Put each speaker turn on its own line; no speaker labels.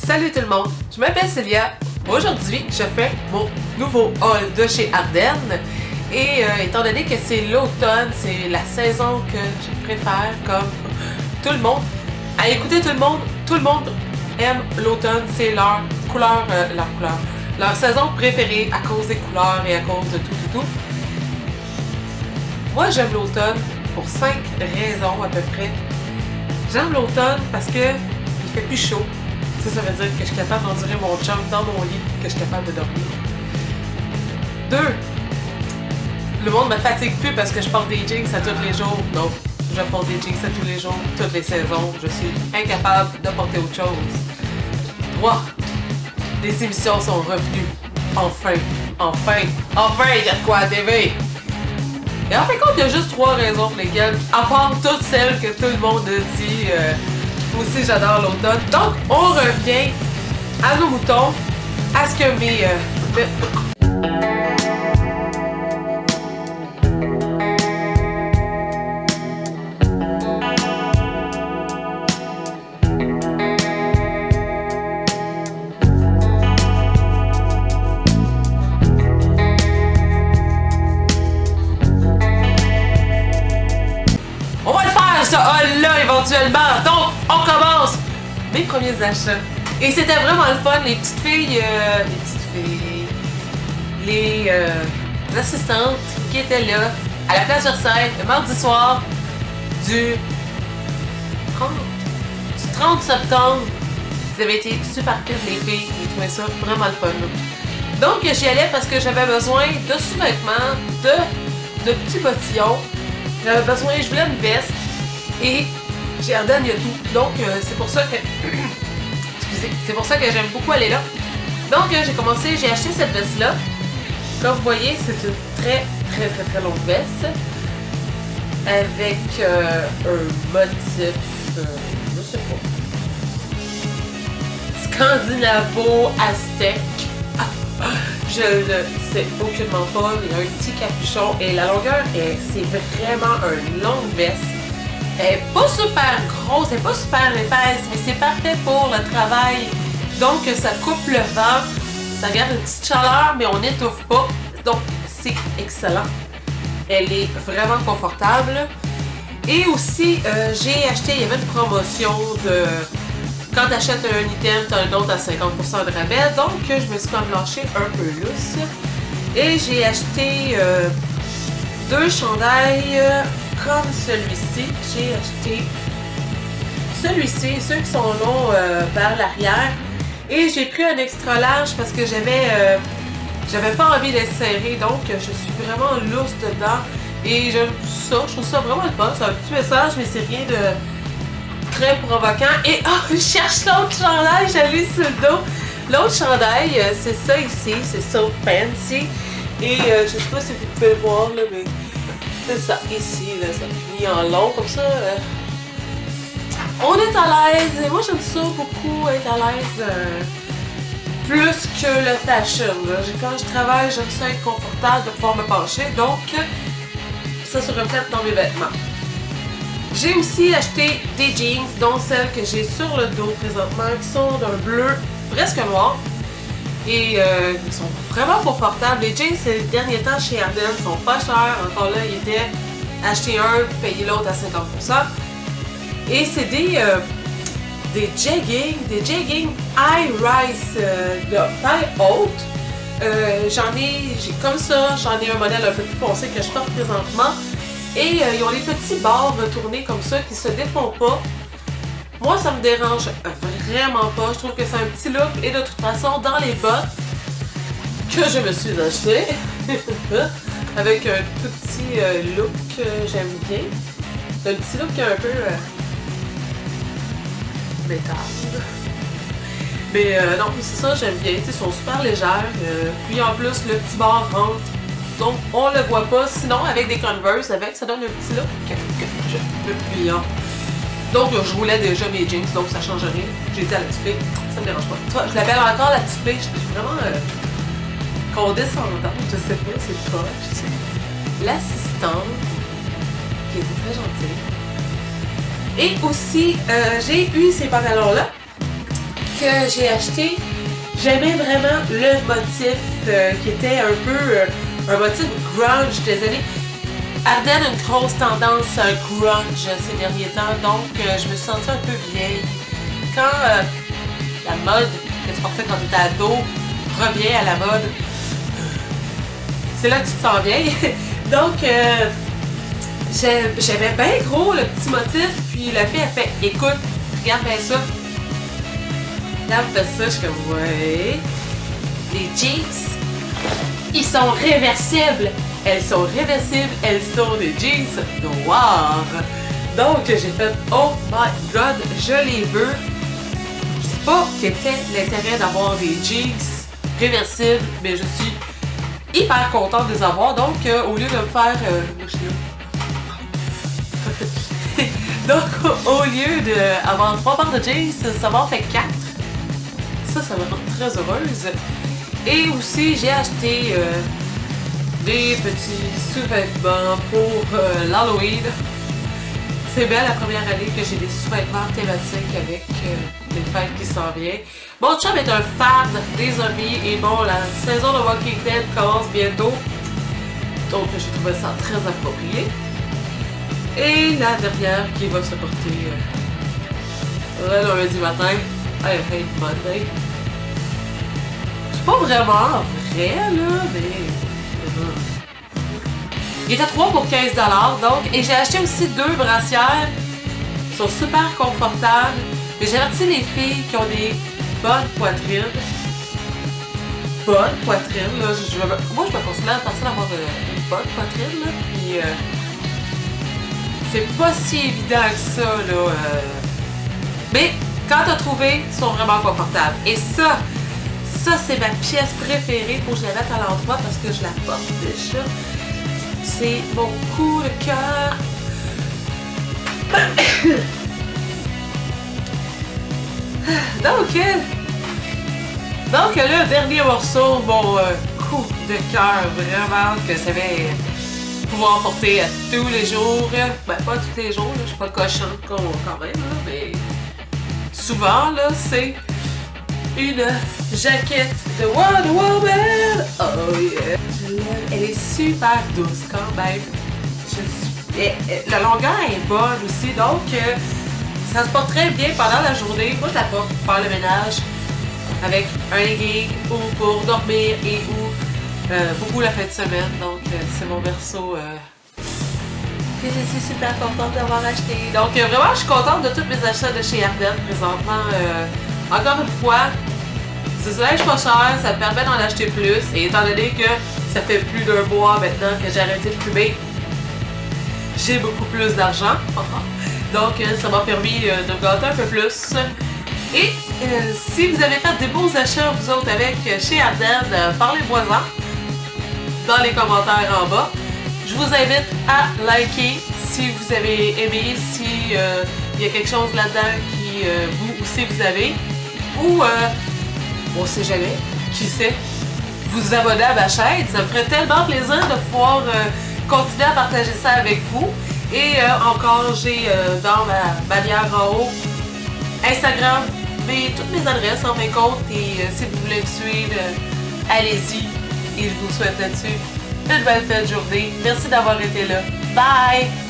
Salut tout le monde, je m'appelle Célia. Aujourd'hui, je fais mon nouveau haul de chez Ardennes. Et étant donné que c'est l'automne, c'est la saison que je préfère comme tout le monde. À écouter tout le monde aime l'automne, c'est leur saison préférée à cause des couleurs et à cause de tout. Moi, j'aime l'automne pour 5 raisons à peu près. J'aime l'automne parce que il fait plus chaud. Ça veut dire que je suis capable d'endurer mon chum dans mon lit, que je suis capable de dormir. 2. Le monde me fatigue plus parce que je porte des jeans à tous les jours. Non, je porte des jeans à tous les jours, toutes les saisons. Je suis incapable de porter autre chose. 3. Les émissions sont revenues. Enfin, il y a de quoi à TV. Et en fin de compte, il y a juste 3 raisons pour lesquelles, à part toutes celles que tout le monde dit, aussi j'adore l'automne. Donc, on revient à nos moutons, à ce que là éventuellement. Donc, on commence mes premiers achats. Et c'était vraiment le fun. Les petites filles, les assistantes qui étaient là à la place Versailles le mardi soir du 30 septembre. Ils avaient été super fines, les filles. J'ai trouvé ça vraiment le fun. Donc, j'y allais parce que j'avais besoin de sous-vêtements, de petits bottillons. J'avais besoin, je voulais une veste. Et chez Ardennes, il y a tout. Donc, c'est pour ça que... Excusez. C'est pour ça que j'aime beaucoup aller là. Donc, j'ai acheté cette veste-là. Comme vous voyez, c'est une très longue veste. Avec un motif... je sais pas. Scandinavo-aztèque. Je ne sais aucunement pas. Il y a un petit capuchon. Et la longueur, c'est vraiment une longue veste. Elle n'est pas super grosse, elle n'est pas super épaisse, mais c'est parfait pour le travail. Donc, ça coupe le vent, ça garde une petite chaleur, mais on n'étouffe pas. Donc, c'est excellent. Elle est vraiment confortable. Et aussi, j'ai acheté, il y avait une promotion de... Quand tu achètes un item, tu as un autre à 50% de rabais. Donc, je me suis comme lâché un peu lousse. Et j'ai acheté 2 chandails... comme celui-ci. J'ai acheté celui-ci, ceux qui sont longs vers l'arrière. Et j'ai pris un extra large parce que j'avais pas envie d'être serré. Donc, je suis vraiment lousse dedans. Et j'aime ça. Je trouve ça vraiment le fun. C'est un petit message, mais c'est rien de très provoquant. Et je cherche l'autre chandail. J'allais sur le dos. L'autre chandail, c'est ça ici. C'est So Fancy. Et je sais pas si vous pouvez le voir, là, mais... c'est ça, ici, là, ça finit en long, comme ça. On est à l'aise, et moi j'aime ça beaucoup, être à l'aise plus que le fashion. Là. Quand je travaille, j'aime ça être confortable, de pouvoir me pencher, donc ça se reflète dans mes vêtements. J'ai aussi acheté des jeans, dont celles que j'ai sur le dos présentement, qui sont d'un bleu presque noir. Et ils sont vraiment confortables. Les jeans, ces derniers temps chez Ardennes, sont pas chers. Encore là, il était acheter un, payer l'autre à 50%. Et c'est des jeggings high-rise de taille haute. J'ai comme ça, j'en ai un modèle un peu plus foncé que je porte présentement. Et ils ont les petits bords retournés comme ça qui se défont pas. Moi, ça me dérange vraiment pas. Je trouve que c'est un petit look. Et de toute façon, dans les bottes que je me suis acheté, avec un tout petit look que j'aime bien. C'est un petit look un peu métal. Mais non, c'est ça, j'aime bien. Ils sont super légères. Puis en plus, le petit bord rentre. Donc, on le voit pas. Sinon, avec des Converse, ça donne un petit look que je peux pliant. Donc, je roulais déjà mes jeans, donc ça change rien. J'ai dit à la petite fille, ça me dérange pas. Je l'appelle encore la petite fille, je suis vraiment condescendante, je sais pas, c'est proche. L'assistante, qui était très gentille. Et aussi, j'ai eu ces pantalons-là, que j'ai acheté, j'aimais vraiment le motif qui était un peu un motif grunge des années. Ardennes a une grosse tendance grunge ces derniers temps, donc je me suis sentie un peu vieille. Quand la mode que tu portais quand tu étais ado revient à la mode, c'est là que tu te sens vieille. Donc, j'avais bien gros le petit motif, puis la fille a fait « Écoute, regarde bien ça. » Là, elle fait ça, je suis comme « Ouais. » Les jeans, ils sont réversibles. Elles sont réversibles, elles sont des jeans noirs. Donc, j'ai fait « Oh my God, je les veux. » Je sais pas quel était l'intérêt d'avoir des jeans réversibles, mais je suis hyper contente de les avoir. Donc, au lieu de me faire... donc, au lieu d'avoir 3 paires de jeans, ça m'en fait 4. Ça me rend très heureuse. Et aussi, j'ai acheté des petits sous-vêtements pour l'Halloween. C'est bien la première année que j'ai des sous-vêtements thématiques avec les fêtes qui s'en viennent. Mon chum est un fan des zombies et bon, la saison de Walking Dead commence bientôt. Donc j'ai trouvé ça très approprié. Et la dernière qui va se porter le lundi matin, I hate Monday. C'est pas vraiment vrai là, mais... Il était 3 pour 15 $, donc, et j'ai acheté aussi 2 brassières. Ils sont super confortables. Mais j'ai averti les filles qui ont des bonnes poitrines. Bonne poitrine, là. Moi, je me considère personne avoir une bonne poitrine, là. Puis, c'est pas si évident que ça, là. Mais, quand t'as trouvé, ils sont vraiment confortables. Et ça c'est ma pièce préférée. Faut que je la mette à l'endroit parce que je la porte déjà. C'est mon coup de cœur. Donc le dernier morceau, mon coup de cœur, vraiment, que ça va pouvoir porter à tous les jours. Ben, pas tous les jours, là, je suis pas cochonne quand même, là, mais souvent, là, c'est une jaquette de Wonder Woman. Oh yeah! Je l'aime. Elle est super douce quand même. La longueur est bonne aussi, donc ça se porte très bien pendant la journée. Moi, je la porte pour faire le ménage avec un legging ou pour dormir et ou beaucoup la fin de semaine. Donc, c'est mon berceau que je suis super contente d'avoir acheté. Donc, vraiment, je suis contente de tous mes achats de chez Ardennes présentement. Encore une fois, c'est ça, je pas cher, ça me permet d'en acheter plus. Et étant donné que ça fait plus d'1 mois maintenant que j'ai arrêté de fumer, j'ai beaucoup plus d'argent. Donc, ça m'a permis de me gâter un peu plus. Et si vous avez fait des beaux achats, vous autres, avec chez Ardennes, parlez-moi-en dans les commentaires en bas. Je vous invite à liker si vous avez aimé, si il y a quelque chose là-dedans qui vous aussi vous avez. Ou, on sait jamais, qui sait, vous abonner à ma chaîne. Ça me ferait tellement plaisir de pouvoir continuer à partager ça avec vous. Et encore, j'ai dans ma bannière en haut Instagram, mais toutes mes adresses en fin de compte. Et si vous voulez me suivre, allez-y. Et je vous souhaite là-dessus une belle fin de journée. Merci d'avoir été là. Bye!